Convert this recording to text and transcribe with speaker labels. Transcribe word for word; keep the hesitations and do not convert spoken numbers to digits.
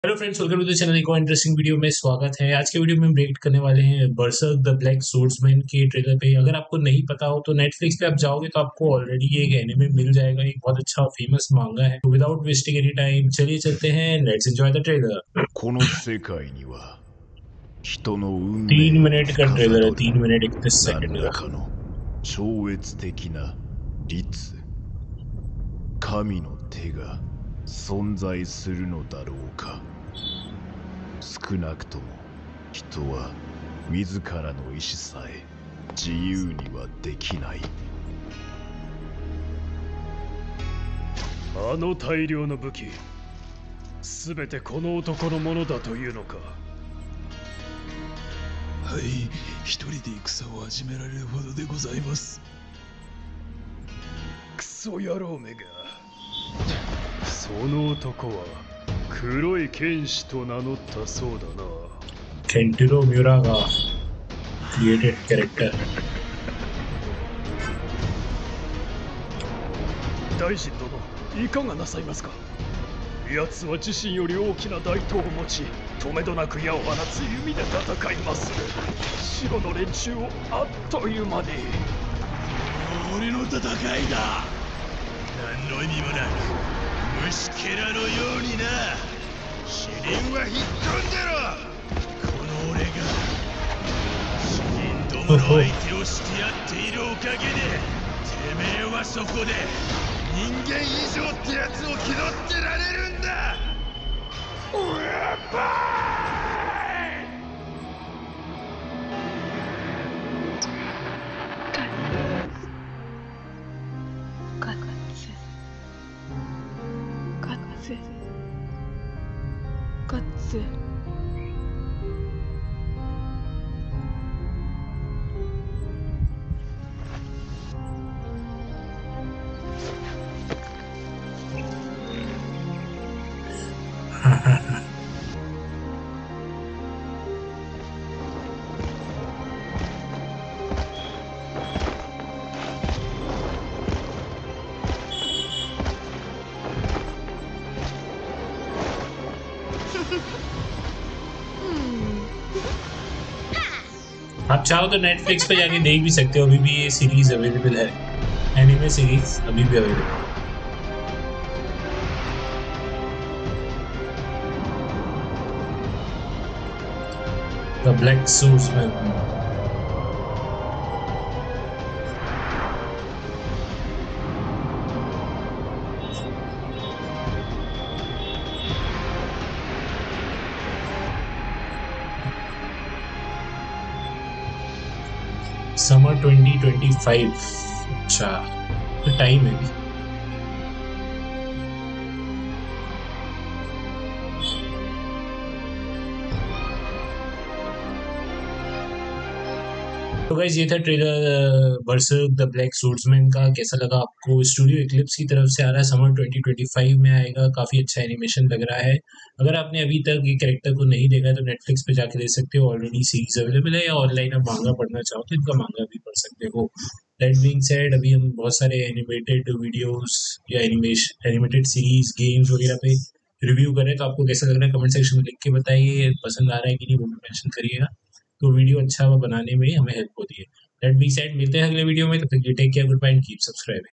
Speaker 1: Hello friends, welcome to the channel. एक और interesting video में स्वागत है। आज के वीडियो में हम रिएक्ट करने वाले हैं बरसर्क द ब्लैक सोर्ड्समैन के ट्रेलर पे। अगर आपको नहीं पता हो तो नेटफ्लिक्स पे आप जाओगे तो आपको ऑलरेडी एक एनिमे मिल जाएगा। एक बहुत अच्छा फेमस मांगा है। तो विदाउट वेस्टिंग एनी टाइम चलिए चलते हैं, लेट्स एंजॉय द ट्रेलर।
Speaker 2: この世界には人の運
Speaker 1: तीन
Speaker 2: 命を
Speaker 1: मिनट का
Speaker 2: 司
Speaker 1: ट्रेलर है,
Speaker 2: る
Speaker 1: तीन मिनट इकतीस
Speaker 2: 何
Speaker 1: सेकंड
Speaker 2: ら
Speaker 1: का।
Speaker 2: かの超越的な律神の手が存在するのだろうか。少なくとも人は自らの意志さえ自由にはできない。
Speaker 3: あの大量の武器、すべてこの男のものだというのか。
Speaker 4: はい、一人で戦を始められるほどでございます。
Speaker 3: クソ野郎めが。その男は黒い剣士と名乗ったそうだな。
Speaker 1: ケンティロ・ミュラがクリエイテッドキャラクター。
Speaker 3: 大臣殿、いかがなさいますか。奴は自身より大きな大刀を持ち、とめどなく矢を放つ弓で戦いまする。白の連中をあっという間に。
Speaker 4: 俺の戦いだ。何の意味もなく虫けらのようにな。試練は引っ込んでろ。この俺が死人どもの相手をしてやっているおかげで、てめえはそこで人間以上ってやつを気取ってられるんだ。うわっば
Speaker 5: ガッツ
Speaker 1: आप चाहो तो नेटफ्लिक्स पे जाके देख भी सकते हो, अभी भी ये सीरीज अवेलेबल है। एनिमे सीरीज अभी भी अवेलेबल है। The black swordsman. Summer twenty twenty five. अच्छा, तो टाइम है भी। तो गाइस, ये था trailer berserk the black swordsman का। कैसा लगा आपको? स्टूडियो इक्लिप्स की तरफ से आ रहा है, समर ट्वेंटी ट्वेंटी फाइव में आएगा। काफी अच्छा एनिमेशन लग रहा है। अगर आपने अभी तक ये कैरेक्टर को नहीं देखा है तो नेटफ्लिक्स पे जाके देख सकते हो। ऑलरेडी सीरीज अवेलेबल है, या ऑनलाइन आप मांगा पढ़ना चाहो तो इनका मांगा भी पढ़ सकते हो। दैट बीइंग सेड, अभी हम बहुत सारे एनिमेटेड वीडियोस या एनिमेशन एनिमेटेड सीरीज गेम्स वगैरह पे रिव्यू करें, तो आपको कैसा लग रहा है कमेंट सेक्शन में लिख के बताइए। पसंद आ रहा है कि नहीं वो भी मेंशन करिएगा, तो वीडियो अच्छा बनाने में हमें हेल्प होती है। दैट बीइंग सेड, मिलते हैं अगले वीडियो में। तब तक take care, good bye and keep subscribing.